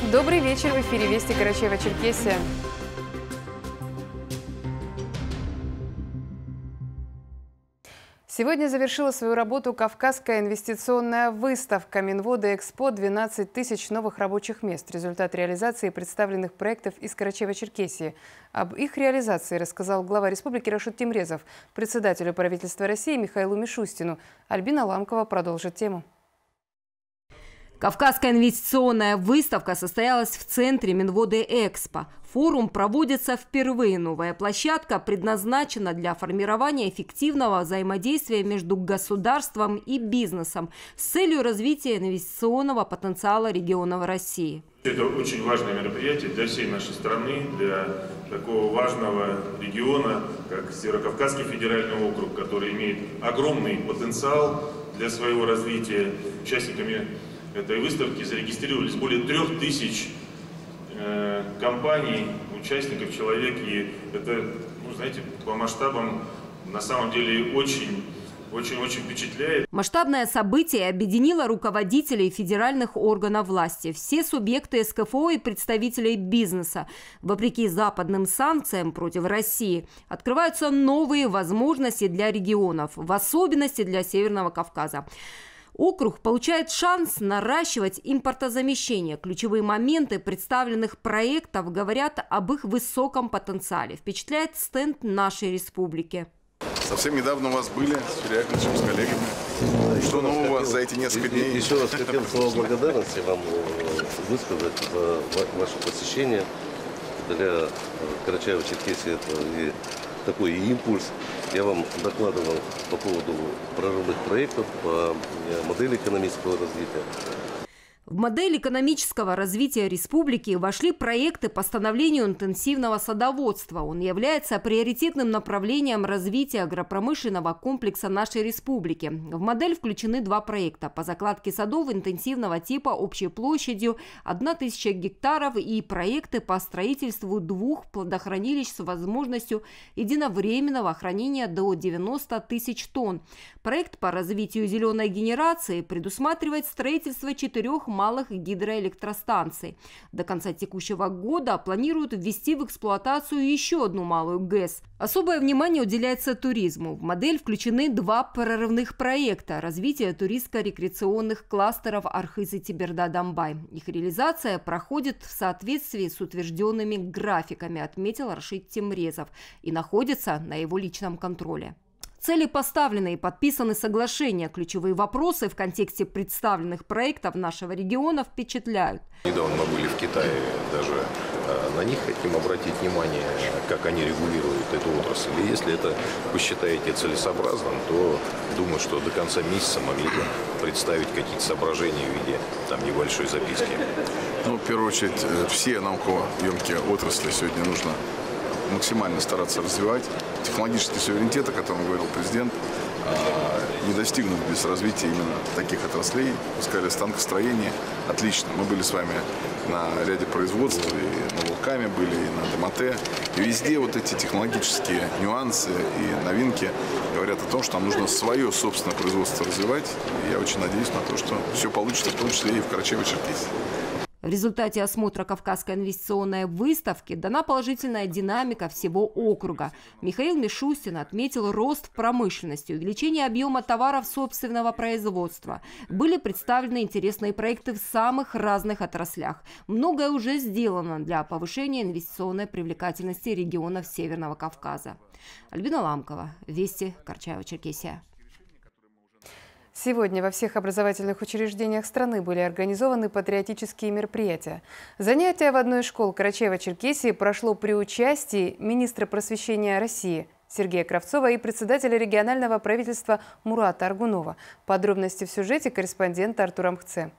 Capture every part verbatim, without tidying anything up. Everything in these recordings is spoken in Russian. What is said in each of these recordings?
Добрый вечер, в эфире Вести Карачаево-Черкесия. Сегодня завершила свою работу Кавказская инвестиционная выставка Минводы-Экспо. двенадцать тысяч новых рабочих мест. Результат реализации представленных проектов из Карачаева-Черкесии. Об их реализации рассказал глава республики Рашид Темрезов, председателю правительства России Михаилу Мишустину. Альбина Ламкова продолжит тему. Кавказская инвестиционная выставка состоялась в центре Минводы-Экспо. Форум проводится впервые. Новая площадка предназначена для формирования эффективного взаимодействия между государством и бизнесом с целью развития инвестиционного потенциала регионов России. Это очень важное мероприятие для всей нашей страны, для такого важного региона, как Северокавказский федеральный округ, который имеет огромный потенциал для своего развития. Участниками этой выставки зарегистрировались более трех тысяч э, компаний, участников, человек. И это, ну, знаете, по масштабам на самом деле очень, очень, очень впечатляет. Масштабное событие объединило руководителей федеральных органов власти, все субъекты эс ка эф о и представителей бизнеса. Вопреки западным санкциям против России открываются новые возможности для регионов, в особенности для Северного Кавказа. Округ получает шанс наращивать импортозамещение. Ключевые моменты представленных проектов говорят об их высоком потенциале. Впечатляет стенд нашей республики. Совсем недавно у вас были с Филиаковичем, с коллегами. Что нового за эти несколько дней? Еще раз хотел слова благодарности вам высказать за ваше посещение. Для Карачаево-Черкесии это и такой импульс. Я вам докладывал по поводу прорывных проектов, по модели экономического развития. В модель экономического развития республики вошли проекты по становлению интенсивного садоводства. Он является приоритетным направлением развития агропромышленного комплекса нашей республики. В модель включены два проекта по закладке садов интенсивного типа общей площадью тысяча гектаров и проекты по строительству двух плодохранилищ с возможностью единовременного хранения до девяноста тысяч тонн. Проект по развитию зеленой генерации предусматривает строительство четырех малых гидроэлектростанций. До конца текущего года планируют ввести в эксплуатацию еще одну малую ГЭС. Особое внимание уделяется туризму. В модель включены два прорывных проекта развития туристско-рекреационных кластеров Архыз и Теберда-Дамбай. Их реализация проходит в соответствии с утвержденными графиками, отметил Рашид Темрезов, и находится на его личном контроле. Цели поставлены и подписаны соглашения. Ключевые вопросы в контексте представленных проектов нашего региона впечатляют. Недавно мы были в Китае, даже на них хотим обратить внимание, как они регулируют эту отрасль. И если это посчитаете целесообразным, то думаю, что до конца месяца могли бы представить какие-то соображения в виде там небольшой записки. Ну, в первую очередь, все наукоемкие отрасли сегодня нужно максимально стараться развивать. Технологический суверенитет, о котором говорил президент, не достигнут без развития именно таких отраслей. Вы сказали, станкостроение. Отлично. Мы были с вами на ряде производств, и на Вулкаме были, и на Домате. И везде вот эти технологические нюансы и новинки говорят о том, что нам нужно свое собственное производство развивать. И я очень надеюсь на то, что все получится, в том числе и в Карачаево-Черкесии. В результате осмотра Кавказской инвестиционной выставки дана положительная динамика всего округа. Михаил Мишустин отметил рост в промышленности, увеличение объема товаров собственного производства. Были представлены интересные проекты в самых разных отраслях. Многое уже сделано для повышения инвестиционной привлекательности регионов Северного Кавказа. Альбина Ламкова, Вести, Карачаево-Черкесия. Сегодня во всех образовательных учреждениях страны были организованы патриотические мероприятия. Занятие в одной из школ Карачаева-Черкесии прошло при участии министра просвещения России Сергея Кравцова и председателя регионального правительства Мурата Аргунова. Подробности в сюжете корреспондента Артура Мхце.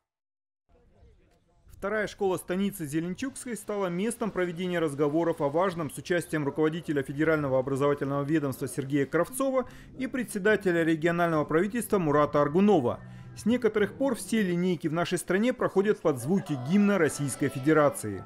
Вторая школа станицы Зеленчукской стала местом проведения разговоров о важном с участием руководителя Федерального образовательного ведомства Сергея Кравцова и председателя регионального правительства Мурата Аргунова. С некоторых пор все линейки в нашей стране проходят под звуки гимна Российской Федерации.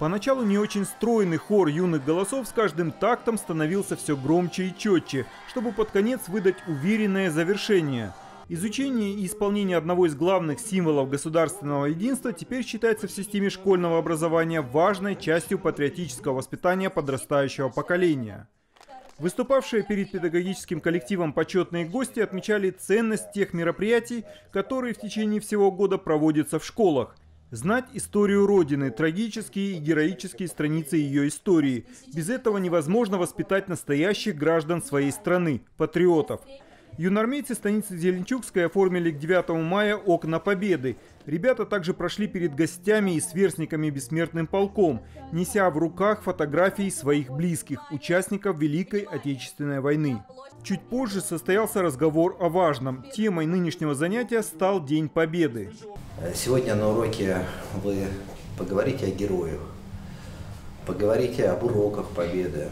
Поначалу не очень стройный хор юных голосов с каждым тактом становился все громче и четче, чтобы под конец выдать уверенное завершение. Изучение и исполнение одного из главных символов государственного единства теперь считается в системе школьного образования важной частью патриотического воспитания подрастающего поколения. Выступавшие перед педагогическим коллективом почетные гости отмечали ценность тех мероприятий, которые в течение всего года проводятся в школах. Знать историю Родины, трагические и героические страницы ее истории. Без этого невозможно воспитать настоящих граждан своей страны, патриотов. Юноармейцы станицы Зеленчукской оформили к девятому мая окна Победы. Ребята также прошли перед гостями и сверстниками бессмертным полком, неся в руках фотографии своих близких, участников Великой Отечественной войны. Чуть позже состоялся разговор о важном. Темой нынешнего занятия стал День Победы. Сегодня на уроке вы поговорите о героях, поговорите об уроках Победы.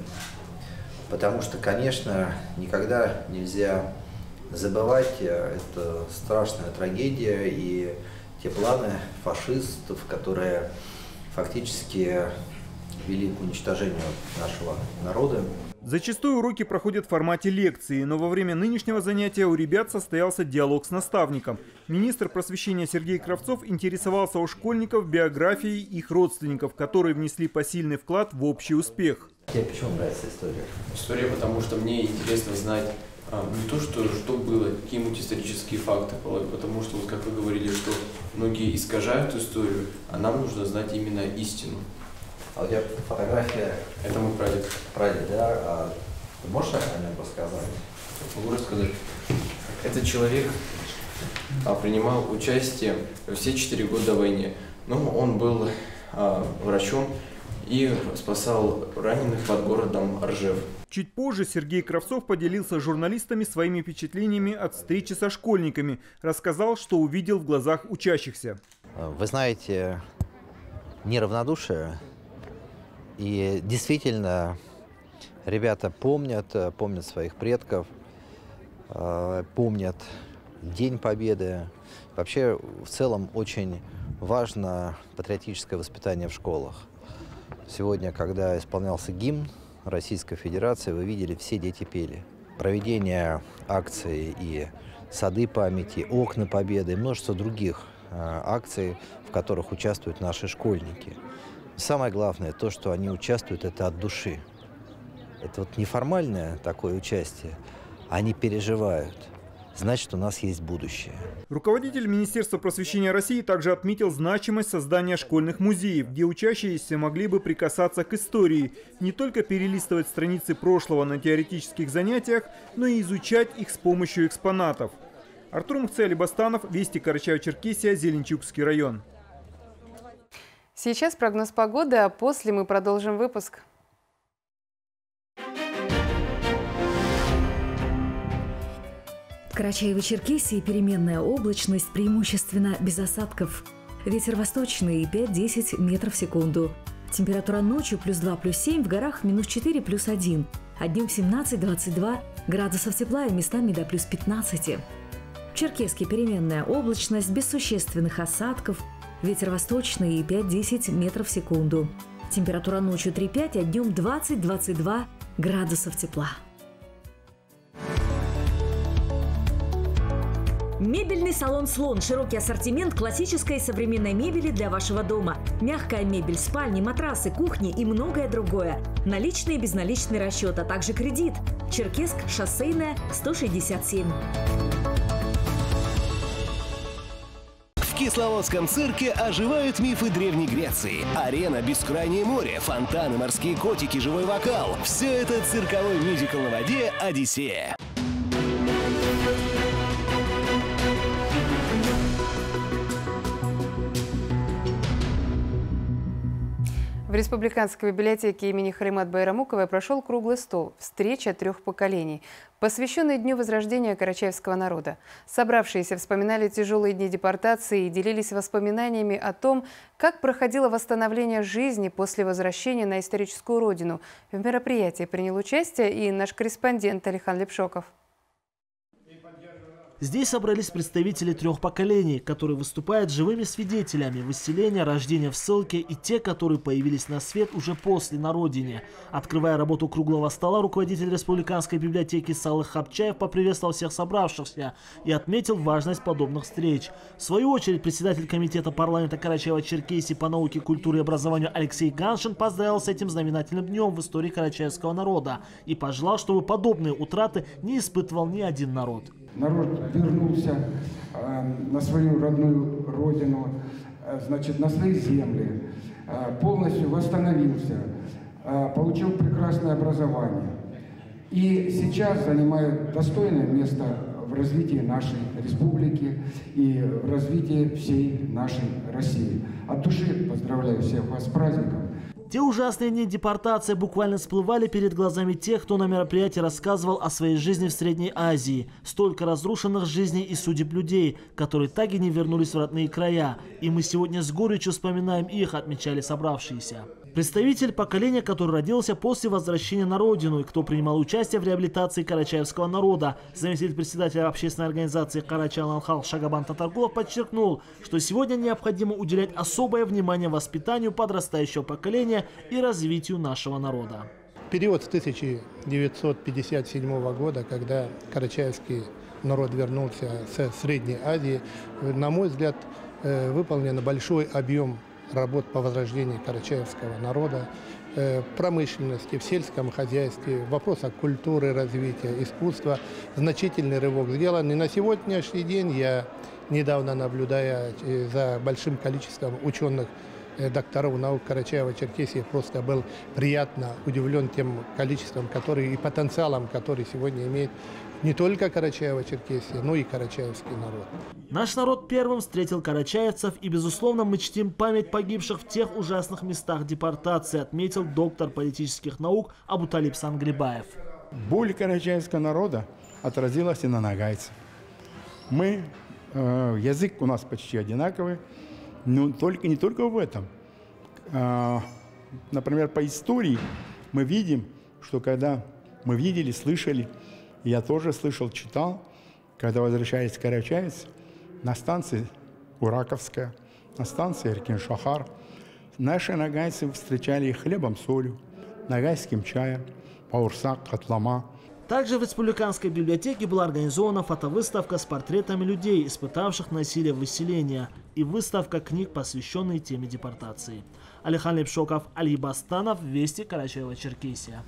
Потому что, конечно, никогда нельзя забывать, это страшная трагедия и те планы фашистов, которые фактически вели к уничтожению нашего народа. Зачастую уроки проходят в формате лекции, но во время нынешнего занятия у ребят состоялся диалог с наставником. Министр просвещения Сергей Кравцов интересовался у школьников биографией их родственников, которые внесли посильный вклад в общий успех. Тебе почему нравится история? История, потому что мне интересно знать а, не то, что, что было, какие-нибудь исторические факты, потому что, вот, как вы говорили, что многие искажают историю, а нам нужно знать именно истину. А у тебя фотография? Это мой прадед. Прадед, да? А ты можешь о нем рассказать? Могу рассказать. Этот человек а, принимал участие все четыре года в войне. Ну, он был а, врачом и спасал раненых под городом Ржев. Чуть позже Сергей Кравцов поделился с журналистами своими впечатлениями от встречи со школьниками. Рассказал, что увидел в глазах учащихся. Вы знаете, неравнодушие. И действительно, ребята помнят, помнят своих предков, помнят День Победы. Вообще, в целом, очень важно патриотическое воспитание в школах. Сегодня, когда исполнялся гимн Российской Федерации, вы видели, все дети пели. Проведение акций и сады памяти, окна Победы и множество других акций, в которых участвуют наши школьники. Самое главное, то, что они участвуют, это от души. Это вот неформальное такое участие. Они переживают. Значит, у нас есть будущее. Руководитель Министерства просвещения России также отметил значимость создания школьных музеев, где учащиеся могли бы прикасаться к истории, не только перелистывать страницы прошлого на теоретических занятиях, но и изучать их с помощью экспонатов. Артур Мухци-Алибастанов, Вести, Карачаево-Черкесия, Зеленчукский район. Сейчас прогноз погоды, а после мы продолжим выпуск. В Карачаево-Черкесии переменная облачность, преимущественно без осадков. Ветер восточный пять-десять метров в секунду. Температура ночью плюс два, плюс семь, в горах минус четыре, плюс один. А днем семнадцать-двадцать два градусов тепла и местами до плюс пятнадцати. В Черкесске переменная облачность, без существенных осадков. Ветер восточный пять-десять метров в секунду. Температура ночью три-пять, а днем двадцать-двадцать два градусов тепла. Мебельный салон «Слон». Широкий ассортимент классической и современной мебели для вашего дома. Мягкая мебель, спальни, матрасы, кухни и многое другое. Наличный и безналичный расчет, а также кредит. Черкесск, Шоссейная, сто шестьдесят семь. В Кисловодском цирке оживают мифы Древней Греции. Арена, бескрайнее море, фонтаны, морские котики, живой вокал. Все это цирковой мюзикл на воде «Одиссея». В Республиканской библиотеке имени Харимат Байрамуковой прошел круглый стол «Встреча трех поколений», посвященный Дню Возрождения карачаевского народа. Собравшиеся вспоминали тяжелые дни депортации и делились воспоминаниями о том, как проходило восстановление жизни после возвращения на историческую родину. В мероприятии принял участие и наш корреспондент Алихан Лепшоков. Здесь собрались представители трех поколений, которые выступают живыми свидетелями выселения, рождения в ссылке и те, которые появились на свет уже после на родине. Открывая работу круглого стола, руководитель Республиканской библиотеки Салых Хапчаев поприветствовал всех собравшихся и отметил важность подобных встреч. В свою очередь, председатель комитета парламента Карачаево-Черкесии по науке, культуре и образованию Алексей Ганшин поздравил с этим знаменательным днем в истории карачаевского народа и пожелал, чтобы подобные утраты не испытывал ни один народ. Народ вернулся э, на свою родную родину, э, значит, на свои земли, э, полностью восстановился, э, получил прекрасное образование и сейчас занимает достойное место в развитии нашей республики и в развитии всей нашей России. От души поздравляю всех вас с праздником. Те ужасные дни депортации буквально всплывали перед глазами тех, кто на мероприятии рассказывал о своей жизни в Средней Азии. Столько разрушенных жизней и судеб людей, которые так и не вернулись в родные края. И мы сегодня с горечью вспоминаем их, отмечали собравшиеся. Представитель поколения, который родился после возвращения на родину и кто принимал участие в реабилитации карачаевского народа, заместитель председателя общественной организации Карачаев-Алхал Шагабан Татаргулов подчеркнул, что сегодня необходимо уделять особое внимание воспитанию подрастающего поколения и развитию нашего народа. Период с тысяча девятьсот пятьдесят седьмого года, когда карачаевский народ вернулся с Средней Азии, на мой взгляд, выполнен большой объем работ по возрождению карачаевского народа, э, промышленности, в сельском хозяйстве, в вопросах культуры, развития, искусства. Значительный рывок сделан. И на сегодняшний день я, недавно наблюдая за большим количеством ученых, э, докторов наук Карачаева-Черкесии, просто был приятно удивлен тем количеством который, и потенциалом, который сегодня имеет не только Карачаево-Черкесия, но и карачаевский народ. Наш народ первым встретил карачаевцев, и, безусловно, мы чтим память погибших в тех ужасных местах депортации, отметил доктор политических наук Абуталип Санглибаев. Боль карачаевского народа отразилась и на нагайцев. Мы, э, язык у нас почти одинаковый, но только, не только в этом. Э, например, по истории мы видим, что когда мы видели, слышали, я тоже слышал, читал, когда возвращались карачаевцы на станции Ураковская, на станции Эркин-Шахар. Наши нагайцы встречали их хлебом, солью, нагайским чаем, паурсак, котлама. Также в Республиканской библиотеке была организована фотовыставка с портретами людей, испытавших насилие выселения, и выставка книг, посвященные теме депортации. Алихан Лепшоков, Али Бастанов, Вести, Карачаево-Черкесия.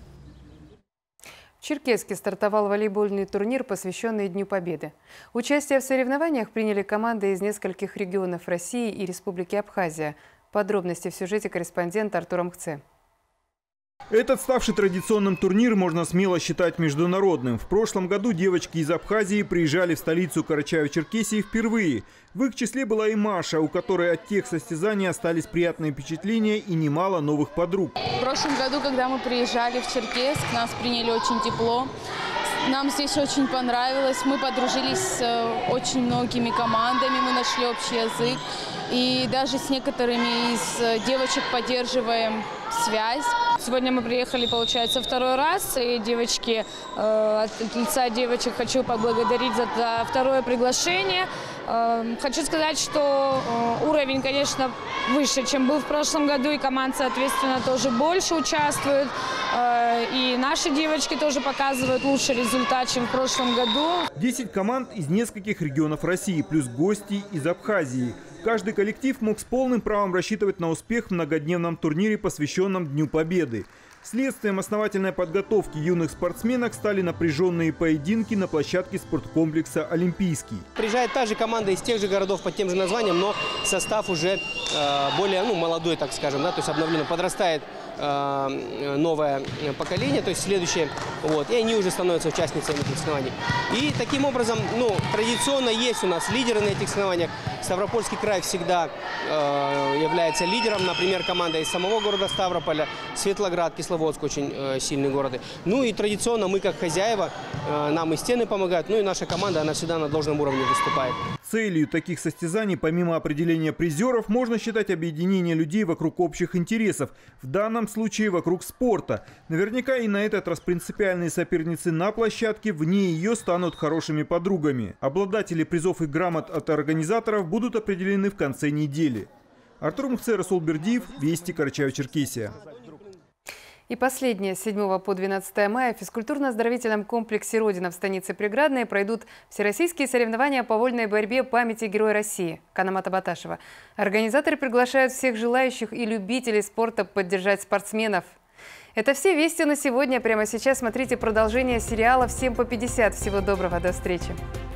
В Черкесске стартовал волейбольный турнир, посвященный Дню Победы. Участие в соревнованиях приняли команды из нескольких регионов России и Республики Абхазия. Подробности в сюжете корреспондента Артура Мхце. Этот ставший традиционным турнир можно смело считать международным. В прошлом году девочки из Абхазии приезжали в столицу Карачаево-Черкесии впервые. В их числе была и Маша, у которой от тех состязаний остались приятные впечатления и немало новых подруг. В прошлом году, когда мы приезжали в Черкесск, нас приняли очень тепло. Нам здесь очень понравилось. Мы подружились с очень многими командами, мы нашли общий язык. И даже с некоторыми из девочек поддерживаем связь. Сегодня мы приехали, получается, второй раз. И девочки, э, от лица девочек хочу поблагодарить за, за второе приглашение. Э, хочу сказать, что э, уровень, конечно, выше, чем был в прошлом году. И команд, соответственно, тоже больше участвует. Э, и наши девочки тоже показывают лучший результат, чем в прошлом году. десять команд из нескольких регионов России, плюс гости из Абхазии. Каждый коллектив мог с полным правом рассчитывать на успех в многодневном турнире, посвященном Дню Победы. Следствием основательной подготовки юных спортсменок стали напряженные поединки на площадке спорткомплекса «Олимпийский». Приезжает та же команда из тех же городов под тем же названием, но состав уже э, более ну, молодой, так скажем, да, то есть обновленно подрастает э, новое поколение, то есть следующее, вот, и они уже становятся участницами этих соревнований. И таким образом, ну, традиционно есть у нас лидеры на этих соревнованиях. Ставропольский край всегда э, является лидером, например, команда из самого города Ставрополя, Светлоград, Кисловодск, очень э, сильные города. Ну и традиционно мы, как хозяева, э, нам и стены помогают, ну и наша команда, она всегда на должном уровне выступает. целью таких состязаний, помимо определения призеров, можно считать объединение людей вокруг общих интересов, в данном случае вокруг спорта. Наверняка и на этот раз принципиальные соперницы на площадке вне ее станут хорошими подругами. Обладатели призов и грамот от организаторов будут определены в конце недели. Артур Мухце, Расул Бердиев, Вести, Карачаево-Черкесия. И последнее. С седьмого по двенадцатое мая в физкультурно-оздоровительном комплексе «Родина» в станице Преградной пройдут всероссийские соревнования по вольной борьбе памяти Героя России Канамата Баташева. Организаторы приглашают всех желающих и любителей спорта поддержать спортсменов. Это все вести на сегодня. Прямо сейчас смотрите продолжение сериала «Всем по пятьдесят». Всего доброго, до встречи.